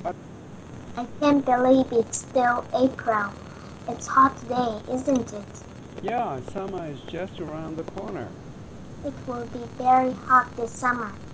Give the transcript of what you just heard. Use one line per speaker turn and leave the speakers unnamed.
I can't believe it's still April. It's hot today, isn't it?
Yeah, summer is just around the corner.
It will be very hot this summer.